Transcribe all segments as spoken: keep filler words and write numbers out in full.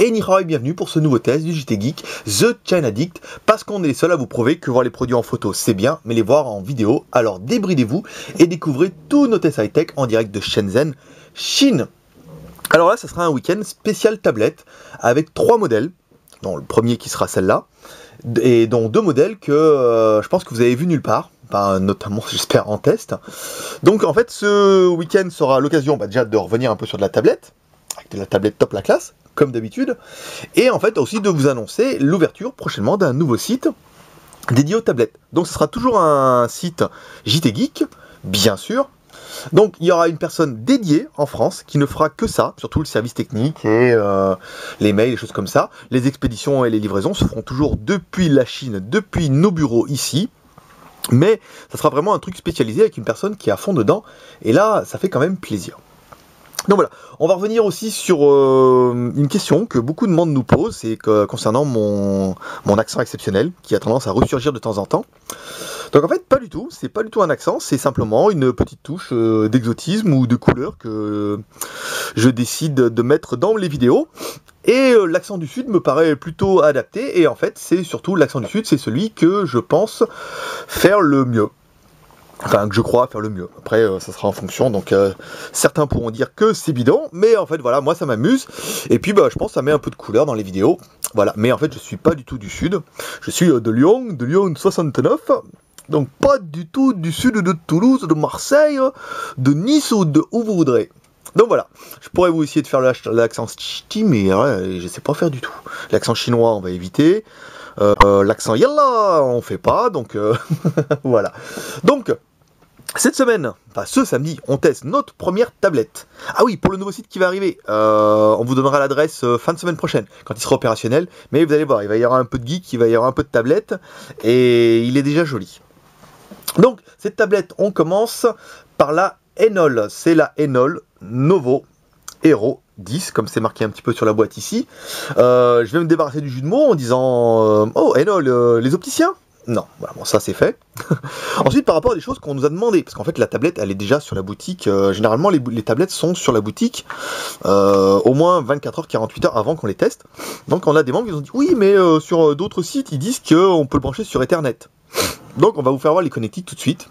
Et Nihao et bienvenue pour ce nouveau test du J T Geek, The China Addict, parce qu'on est les seuls à vous prouver que voir les produits en photo c'est bien, mais les voir en vidéo, alors débridez-vous et découvrez tous nos tests high-tech en direct de Shenzhen, Chine. Alors là, ça sera un week-end spécial tablette, avec trois modèles, dont le premier qui sera celle-là, et dont deux modèles que euh, je pense que vous avez vu nulle part, bah, notamment j'espère en test. Donc en fait ce week-end sera l'occasion bah, déjà de revenir un peu sur de la tablette, avec de la tablette top la classe, comme d'habitude, et en fait aussi de vous annoncer l'ouverture prochainement d'un nouveau site dédié aux tablettes. Donc ce sera toujours un site J T Geek, bien sûr. Donc il y aura une personne dédiée en France qui ne fera que ça, surtout le service technique et euh, les mails, les choses comme ça. Les expéditions et les livraisons se feront toujours depuis la Chine, depuis nos bureaux ici. Mais ça sera vraiment un truc spécialisé avec une personne qui est à fond dedans. Et là, ça fait quand même plaisir. Donc voilà, on va revenir aussi sur euh, une question que beaucoup de monde nous pose, c'est que concernant mon, mon accent exceptionnel, qui a tendance à ressurgir de temps en temps. Donc en fait, pas du tout, c'est pas du tout un accent, c'est simplement une petite touche euh, d'exotisme ou de couleur que je décide de mettre dans les vidéos. Et euh, l'accent du Sud me paraît plutôt adapté, et en fait, c'est surtout l'accent du Sud, c'est celui que je pense faire le mieux. Enfin, que je crois faire le mieux. Après, euh, ça sera en fonction, donc euh, certains pourront dire que c'est bidon, mais en fait, voilà, moi ça m'amuse, et puis bah, je pense que ça met un peu de couleur dans les vidéos, voilà, mais en fait, je suis pas du tout du Sud, je suis euh, de Lyon, de Lyon soixante-neuf, donc pas du tout du Sud de Toulouse, de Marseille, de Nice ou de où vous voudrez. Donc voilà, je pourrais vous essayer de faire l'accent ch'ti, mais ouais, je sais pas faire du tout. L'accent chinois, on va éviter. Euh, l'accent yalla, on fait pas, donc euh, voilà. Donc, cette semaine, enfin ce samedi, on teste notre première tablette. Ah oui, pour le nouveau site qui va arriver, euh, on vous donnera l'adresse euh, fin de semaine prochaine, quand il sera opérationnel. Mais vous allez voir, il va y avoir un peu de geek, il va y avoir un peu de tablette, et il est déjà joli. Donc, cette tablette, on commence par la Enol. C'est la Enol Novo Hero dix, comme c'est marqué un petit peu sur la boîte ici. Euh, je vais me débarrasser du jeu de mots en disant euh, oh, Enol, euh, les opticiens? Non, voilà, bon, ça c'est fait. Ensuite, par rapport à des choses qu'on nous a demandé, parce qu'en fait la tablette elle est déjà sur la boutique, euh, généralement les, les tablettes sont sur la boutique euh, au moins vingt-quatre heures, quarante-huit heures avant qu'on les teste. Donc on a des membres qui nous ont dit oui, mais euh, sur d'autres sites ils disent qu'on peut le brancher sur Ethernet. Donc on va vous faire voir les connectiques tout de suite.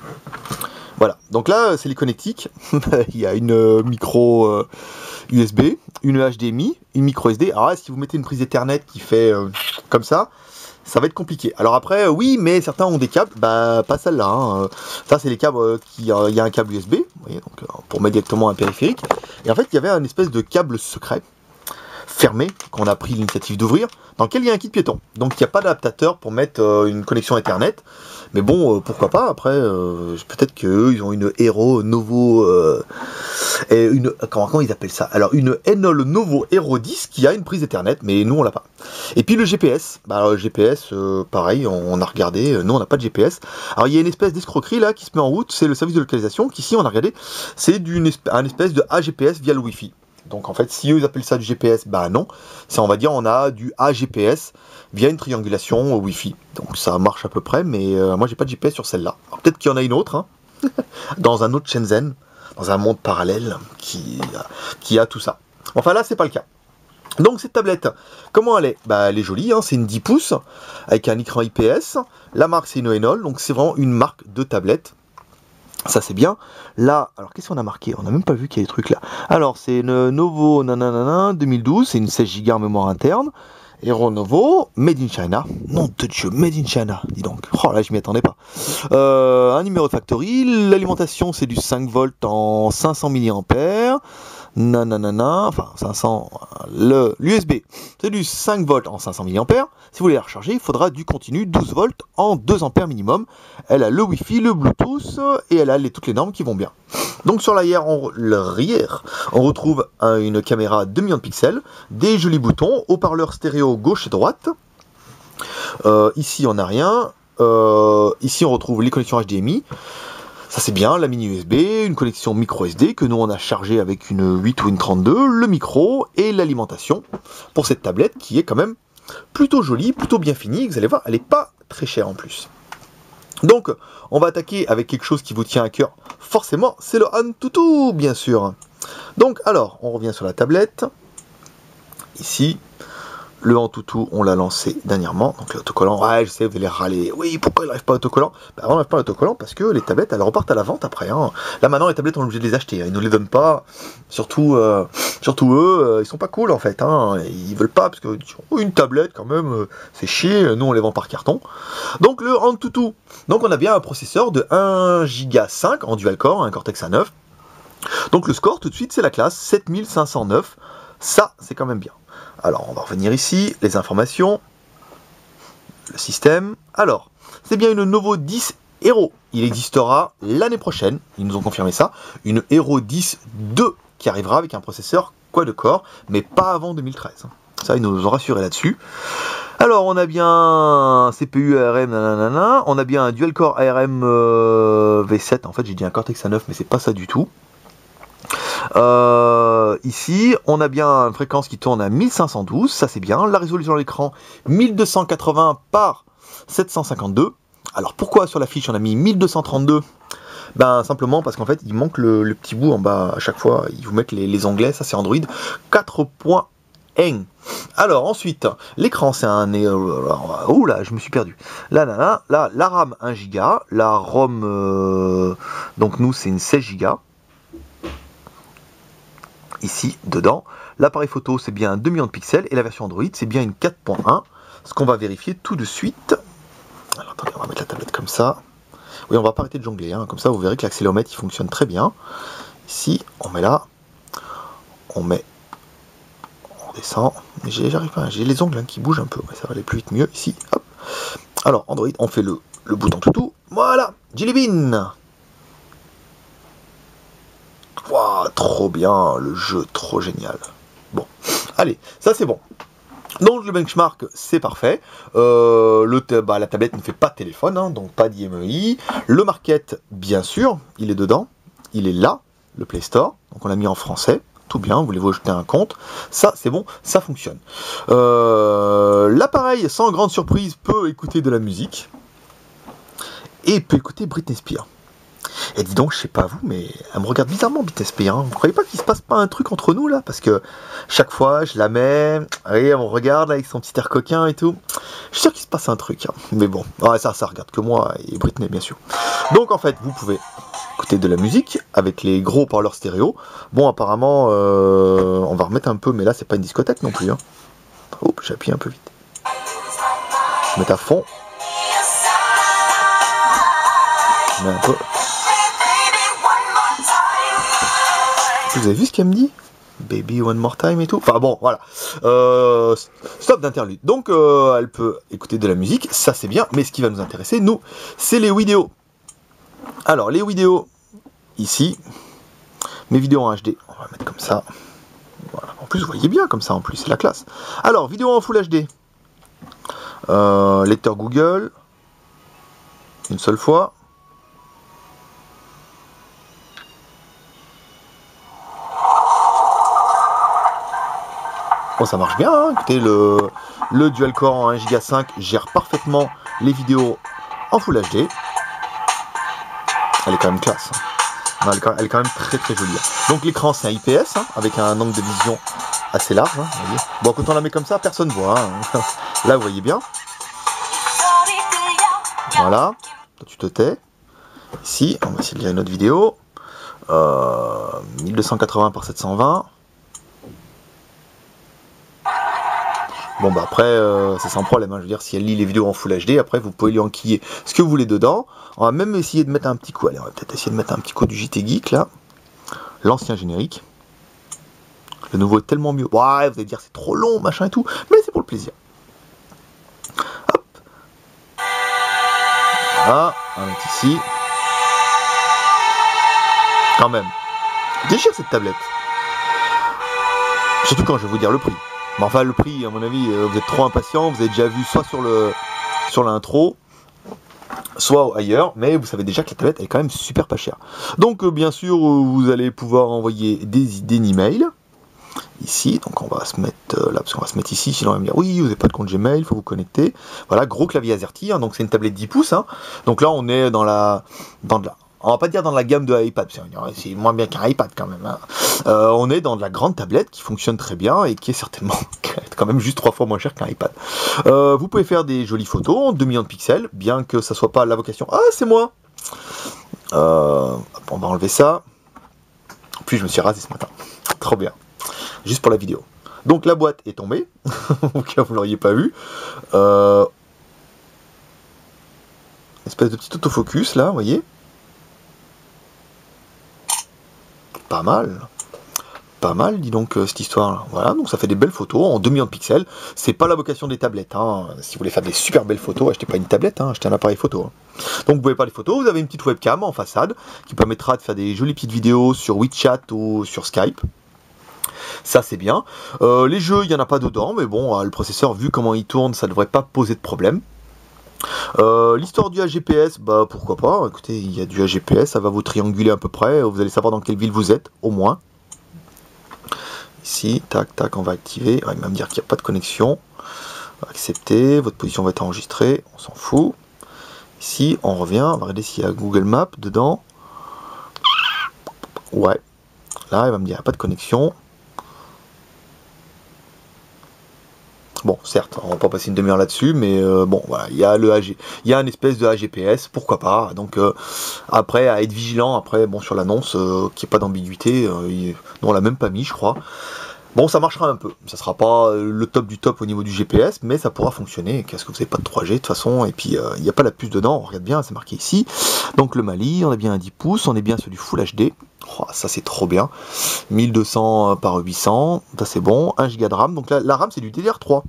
Voilà, donc là c'est les connectiques. Il y a une euh, micro euh, U S B, une H D M I, une micro S D. Alors là, si vous mettez une prise Ethernet qui fait euh, comme ça, ça va être compliqué. Alors après, euh, oui, mais certains ont des câbles, bah pas celle-là. Hein. Ça, c'est les câbles euh, qui, euh, il y a un câble U S B, vous voyez, donc euh, pour mettre directement un périphérique. Et en fait, il y avait un espèce de câble secret fermé qu'on a pris l'initiative d'ouvrir, dans lequel il y a un kit piéton. Donc il n'y a pas d'adaptateur pour mettre euh, une connexion Ethernet. Mais bon, euh, pourquoi pas, après, euh, peut-être qu'eux, ils ont une Hero Novo... Euh, et une, comment, comment ils appellent ça? Alors, une Enol Novo Hero dix qui a une prise Ethernet, mais nous, on l'a pas. Et puis le G P S. Bah, alors, le G P S, euh, pareil, on, on a regardé, nous, on n'a pas de G P S. Alors, il y a une espèce d'escroquerie, là, qui se met en route, c'est le service de localisation, qui, ici, on a regardé, c'est un espèce de A G P S via le Wi-Fi. Donc en fait, si eux ils appellent ça du G P S, bah non. C'est, on va dire, on a du A G P S via une triangulation Wi-Fi. Donc ça marche à peu près, mais euh, moi j'ai pas de G P S sur celle-là. Peut-être qu'il y en a une autre, hein, dans un autre Shenzhen, dans un monde parallèle qui, qui a tout ça. Enfin là, c'est pas le cas. Donc cette tablette, comment elle est? Bah elle est jolie, hein, c'est une dix pouces, avec un écran I P S. La marque c'est une Enol, donc c'est vraiment une marque de tablette. Ça c'est bien. Là, alors qu'est-ce qu'on a marqué? On n'a même pas vu qu'il y a des trucs là. Alors c'est une Novo nanana deux mille douze, c'est une seize giga en mémoire interne. Hero Novo, Made in China. Nom de Dieu, Made in China, dis donc. Oh là, je m'y attendais pas. Euh, un numéro de factory. L'alimentation c'est du cinq volts en cinq cents milliampères. Nanana, enfin cinq cents, le l'U S B c'est du cinq volts en cinq cents milliampères. Si vous voulez la recharger, il faudra du continu douze volts en deux ampères minimum. Elle a le Wi-Fi, le Bluetooth et elle a les, toutes les normes qui vont bien. Donc sur l'arrière, on, l'arrière, on retrouve un, une caméra deux millions de pixels, des jolis boutons, haut-parleur stéréo gauche et droite. Euh, ici on n'a rien. Euh, ici on retrouve les connexions H D M I. Ça c'est bien, la mini U S B, une connexion micro S D que nous on a chargé avec une huit ou une trente-deux, le micro et l'alimentation pour cette tablette qui est quand même plutôt jolie, plutôt bien finie. Vous allez voir, elle n'est pas très chère en plus. Donc on va attaquer avec quelque chose qui vous tient à cœur forcément, c'est le Antutu bien sûr. Donc alors, on revient sur la tablette. ici. Le Antutu, on l'a lancé dernièrement, donc l'autocollant, ouais, je sais, vous allez râler, oui, pourquoi il n'arrive pas à l'autocollant? Bah, on n'arrive pas à l'autocollant parce que les tablettes, elles repartent à la vente après. Hein. Là, maintenant, les tablettes, on est obligé de les acheter, hein. Ils ne nous les donnent pas, surtout, euh, surtout eux, euh, ils sont pas cool, en fait, hein. Ils veulent pas, parce que oh, une tablette, quand même, euh, c'est chier, nous, on les vend par carton. Donc, le Antutu, donc on a bien un processeur de un giga cinq en dual-core, un Cortex A neuf. Donc, le score, tout de suite, c'est la classe sept mille cinq cent neuf, ça, c'est quand même bien. Alors, on va revenir ici, les informations, le système. Alors, c'est bien une Novo dix Hero. Il existera l'année prochaine, ils nous ont confirmé ça, une Hero dix deux qui arrivera avec un processeur quad-core, mais pas avant deux mille treize. Ça, ils nous ont rassuré là-dessus. Alors, on a bien un C P U A R M, nanana, on a bien un dual-core A R M euh, V sept. En fait, j'ai dit un Cortex A neuf, mais c'est pas ça du tout. Euh, ici, on a bien une fréquence qui tourne à mille cinq cent douze, ça c'est bien. La résolution de l'écran, mille deux cent quatre-vingts par sept cent cinquante-deux. Alors pourquoi sur la fiche on a mis mille deux cent trente-deux? Ben simplement parce qu'en fait il manque le, le petit bout en bas à chaque fois, ils vous mettent les, les onglets, ça c'est Android quatre point un. Alors ensuite, l'écran c'est un... Oh là, je me suis perdu. Là, là, là, là la RAM un giga, la ROM, euh, donc nous c'est une seize giga. Ici, dedans, l'appareil photo c'est bien deux millions de pixels et la version Android c'est bien une quatre point un, ce qu'on va vérifier tout de suite. Alors attendez, on va mettre la tablette comme ça. Oui, on va pas arrêter de jongler, hein. Comme ça vous verrez que l'accéléromètre il fonctionne très bien. Ici, on met là, on met, on descend, j'arrive pas, j'ai les ongles hein, qui bougent un peu, ouais, ça va aller plus vite mieux ici, hop. Alors Android, on fait le, le bouton toutou, voilà, Jelly Bean. Waouh, trop bien, le jeu, trop génial. Bon, allez, ça c'est bon. Donc le benchmark, c'est parfait. Euh, le bah, la tablette ne fait pas de téléphone, hein, donc pas d'I M E I. Le market, bien sûr, il est dedans. Il est là, le Play Store. Donc on l'a mis en français. Tout bien, voulez-vous ajouter un compte? Ça, c'est bon, ça fonctionne. Euh, L'appareil, sans grande surprise, peut écouter de la musique. Et peut écouter Britney Spears. Et dis donc, je sais pas vous, mais elle me regarde bizarrement, Britney Spears. Hein. Vous croyez pas qu'il se passe pas un truc entre nous là? Parce que chaque fois, je la mets, et on regarde là, avec son petit air coquin et tout. Je suis sûr qu'il se passe un truc. Hein. Mais bon, ouais, ça, ça regarde que moi et Britney, bien sûr. Donc en fait, vous pouvez écouter de la musique avec les gros parleurs stéréo. Bon, apparemment, euh, on va remettre un peu, mais là, c'est pas une discothèque non plus. Hein. Oh, j'appuie un peu vite. Je mets à fond. Je mets un peu. Vous avez vu ce qu'elle me dit? Baby one more time et tout. Enfin bon, voilà. Euh, stop d'interlude. Donc, euh, elle peut écouter de la musique, ça c'est bien. Mais ce qui va nous intéresser, nous, c'est les vidéos. Alors, les vidéos, ici, mes vidéos en H D, on va mettre comme ça. Voilà. En plus, vous voyez bien comme ça, en plus, c'est la classe. Alors, vidéo en Full H D. Euh, lecteur Google. Une seule fois. Bon, ça marche bien, hein. Écoutez, le, le dual-core en un giga cinq gère parfaitement les vidéos en Full H D. Elle est quand même classe. Hein. Elle, est quand, elle est quand même très très jolie. Hein. Donc l'écran c'est un I P S, hein, avec un angle de vision assez large. Hein, vous voyez. Bon, quand on la met comme ça, personne ne voit. Hein. Là, vous voyez bien. Voilà. Tu te tais. Ici, on va essayer de lire une autre vidéo. Euh, mille deux cent quatre-vingts par sept cent vingt. Bon bah après euh, c'est sans problème, hein. Je veux dire si elle lit les vidéos en Full H D, après vous pouvez lui enquiller ce que vous voulez dedans. On va même essayer de mettre un petit coup, allez on va peut-être essayer de mettre un petit coup du J T Geek là. L'ancien générique. Le nouveau est tellement mieux. Ouais, vous allez dire c'est trop long, machin et tout, mais c'est pour le plaisir. Hop. Voilà, on va mettre ici. Quand même. Déchire cette tablette. Surtout quand je vais vous dire le prix. Mais enfin, le prix, à mon avis, vous êtes trop impatient. Vous avez déjà vu soit sur le sur l'intro, soit ailleurs. Mais vous savez déjà que la tablette est quand même super pas chère. Donc, euh, bien sûr, vous allez pouvoir envoyer des idées d'email. Ici, donc on va se mettre euh, là, parce qu'on va se mettre ici. Sinon, on va me dire oui, vous n'avez pas de compte Gmail, il faut vous connecter. Voilà, gros clavier AZERTY. Hein, donc, c'est une tablette dix pouces. Hein. Donc là, on est dans la dans de la on va pas dire dans la gamme de l'iPad, c'est moins bien qu'un iPad quand même. Hein. Euh, on est dans de la grande tablette qui fonctionne très bien et qui est certainement quand même juste trois fois moins cher qu'un iPad. Euh, vous pouvez faire des jolies photos en deux millions de pixels, bien que ça soit pas la vocation. Ah, c'est moi. Euh, on va enlever ça. Puis je me suis rasé ce matin. Trop bien. Juste pour la vidéo. Donc la boîte est tombée. Au cas où vous l'auriez pas vu. Euh, espèce de petit autofocus là, vous voyez. Pas mal. Pas mal, dis donc, euh, cette histoire. Voilà, donc ça fait des belles photos en deux millions de pixels. C'est pas la vocation des tablettes. Hein. Si vous voulez faire des super belles photos, achetez pas une tablette, hein, achetez un appareil photo. Hein. Donc vous pouvez faire des photos, vous avez une petite webcam en façade qui permettra de faire des jolies petites vidéos sur WeChat ou sur Skype. Ça c'est bien. Euh, les jeux, il n'y en a pas dedans, mais bon, le processeur, vu comment il tourne, ça ne devrait pas poser de problème. Euh, L'histoire du A G P S, bah pourquoi pas. Écoutez, il y a du A G P S, ça va vous trianguler à peu près. Vous allez savoir dans quelle ville vous êtes, au moins. Ici, tac, tac, on va activer. Il va me dire qu'il n'y a pas de connexion. Accepter, votre position va être enregistrée, on s'en fout. Ici, on revient, on va regarder s'il y a Google Maps dedans. Ouais. Là, il va me dire qu'il n'y a pas de connexion. Bon, certes, on va pas passer une demi-heure là-dessus, mais euh, bon, voilà, il y a le A G, il y a une espèce de A G P S, pourquoi pas. Donc euh, après, à être vigilant, après, bon, sur l'annonce, euh, qu'il n'y ait pas d'ambiguïté, euh, il... non, on l'a même pas mis, je crois. Bon, ça marchera un peu. Ça sera pas le top du top au niveau du G P S, mais ça pourra fonctionner. Qu'est-ce que vous n'avez pas de trois G de toute façon, et puis il euh, n'y a pas la puce dedans. On regarde bien, c'est marqué ici. Donc le Mali, on a bien un dix pouces, on est bien sur du Full H D. Oh, ça c'est trop bien. mille deux cents par huit cents, ça c'est bon. un giga de RAM. Donc là, la RAM c'est du D D R trois.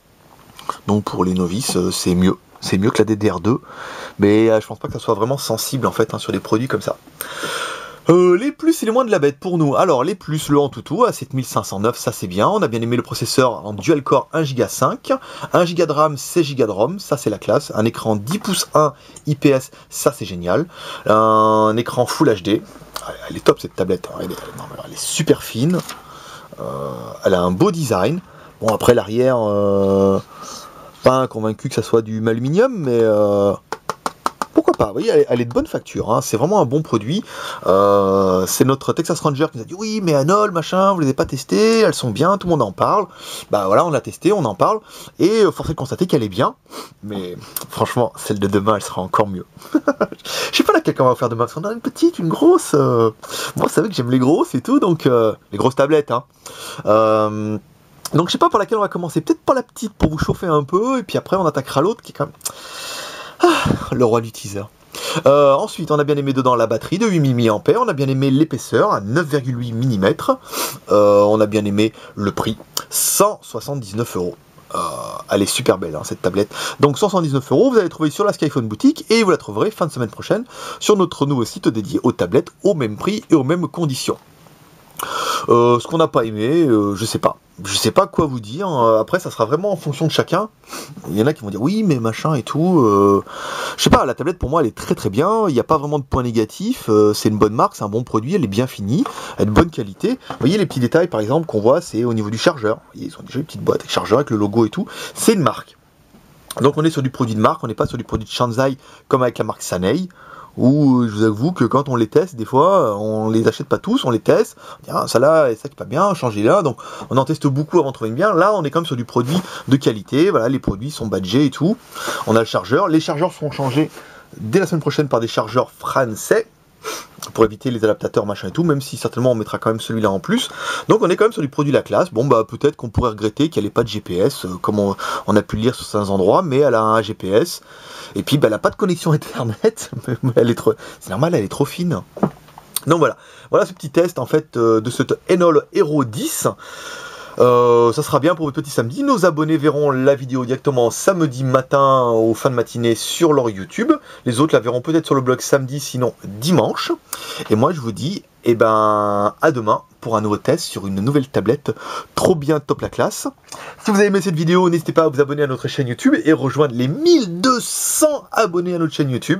Donc pour les novices, euh, c'est mieux. C'est mieux que la D D R deux. Mais euh, je pense pas que ça soit vraiment sensible en fait hein, sur des produits comme ça. Euh, les plus et les moins de la bête pour nous. Alors les plus, le Antutu à sept mille cinq cent neuf, ça c'est bien. On a bien aimé le processeur en dual core un giga cinq, un giga de RAM, seize giga de ROM, ça c'est la classe. Un écran dix pouces un I P S, ça c'est génial. Un écran Full H D, elle est top cette tablette, elle est, non, elle est super fine. Euh, elle a un beau design. Bon après l'arrière, euh, pas convaincu que ça soit du aluminium, mais... Euh, pourquoi pas, vous voyez, elle, elle est de bonne facture, hein. C'est vraiment un bon produit. Euh, c'est notre Texas Ranger qui nous a dit oui, mais Anol, machin, vous les avez pas testées, elles sont bien, tout le monde en parle. Bah voilà, on l'a testé, on en parle, et force est de constater qu'elle est bien. Mais franchement, celle de demain, elle sera encore mieux. Je sais pas laquelle on va faire demain, parce qu'on a une petite, une grosse. Euh... Moi, vous savez que j'aime les grosses et tout, donc euh, les grosses tablettes, hein. Euh... Donc je sais pas par laquelle on va commencer, peut-être pas la petite pour vous chauffer un peu, et puis après on attaquera l'autre qui est quand même... Ah, le roi du teaser. Euh, ensuite, on a bien aimé dedans la batterie de huit mille milliampères, on a bien aimé l'épaisseur à neuf virgule huit millimètres, euh, on a bien aimé le prix, cent soixante-dix-neuf euros. Euh, elle est super belle hein, cette tablette. Donc cent soixante-dix-neuf euros, vous allez trouver sur la Skyphone boutique et vous la trouverez fin de semaine prochaine sur notre nouveau site dédié aux tablettes au même prix et aux mêmes conditions. Euh, ce qu'on n'a pas aimé, euh, je sais pas. Je sais pas quoi vous dire. Après, ça sera vraiment en fonction de chacun. Il y en a qui vont dire oui, mais machin et tout. Euh, je sais pas, la tablette pour moi elle est très très bien. Il n'y a pas vraiment de points négatifs. Euh, c'est une bonne marque, c'est un bon produit, elle est bien finie, elle est de bonne qualité. Vous voyez les petits détails par exemple qu'on voit, c'est au niveau du chargeur. Vous voyez, ils ont déjà une petite boîte avec chargeur, avec le logo et tout. C'est une marque. Donc on est sur du produit de marque, on n'est pas sur du produit de Shanzai comme avec la marque Sanei. Où je vous avoue que quand on les teste, des fois, on les achète pas tous, on les teste, on dit ah, ça là, et ça qui est pas bien, changez là, donc on en teste beaucoup avant de trouver une bien. Là, on est quand même sur du produit de qualité, voilà, les produits sont badgés et tout. On a le chargeur, les chargeurs seront changés dès la semaine prochaine par des chargeurs français, pour éviter les adaptateurs machin et tout, même si certainement on mettra quand même celui-là en plus. Donc on est quand même sur du produit de la classe. Bon bah peut-être qu'on pourrait regretter qu'elle n'ait pas de G P S, euh, comme on, on a pu le lire sur certains endroits, mais elle a un G P S. Et puis bah, elle n'a pas de connexion internet, mais elle est trop. C'est normal, elle est trop fine. Donc voilà, voilà ce petit test en fait euh, de cette Anol Hero dix. Euh, ça sera bien pour votre petit samedi. Nos abonnés verront la vidéo directement samedi matin ou fin de matinée sur leur YouTube. Les autres la verront peut-être sur le blog samedi, sinon dimanche. Et moi je vous dis, eh ben, à demain pour un nouveau test sur une nouvelle tablette trop bien top la classe. Si vous avez aimé cette vidéo, n'hésitez pas à vous abonner à notre chaîne YouTube et rejoindre les mille deux cents abonnés à notre chaîne YouTube.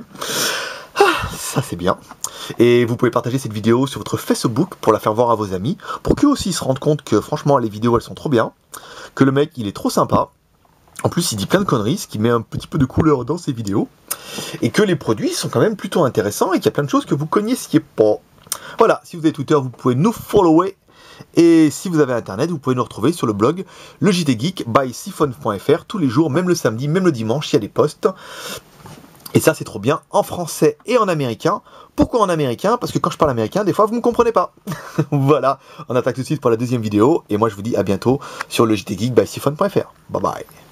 Ah, ça c'est bien. Et vous pouvez partager cette vidéo sur votre Facebook pour la faire voir à vos amis, pour qu'eux aussi se rendent compte que franchement les vidéos elles sont trop bien, que le mec il est trop sympa, en plus il dit plein de conneries, ce qui met un petit peu de couleur dans ses vidéos. et que les produits sont quand même plutôt intéressants et qu'il y a plein de choses que vous connaissiez pas. Voilà, si vous avez Twitter, vous pouvez nous follower. Et si vous avez internet, vous pouvez nous retrouver sur le blog le J T Geek by siphon point F R tous les jours, même le samedi, même le dimanche, il y a des posts. Et ça, c'est trop bien en français et en américain. Pourquoi en américain? Parce que quand je parle américain, des fois, vous ne me comprenez pas. Voilà, on attaque tout de suite pour la deuxième vidéo. Et moi, je vous dis à bientôt sur le J T Geek by siphon point F R. Bye bye.